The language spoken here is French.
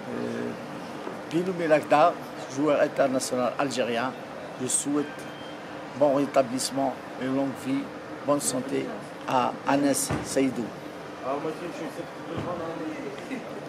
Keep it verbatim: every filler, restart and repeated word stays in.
Euh, Bilou Melakda, joueur international algérien, je souhaite bon rétablissement, une longue vie, bonne santé à Anas Saïdou.